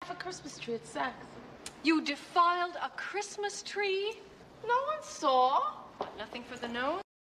A Christmas tree at Saks. You defiled a Christmas tree? No one saw. Nothing for the nose?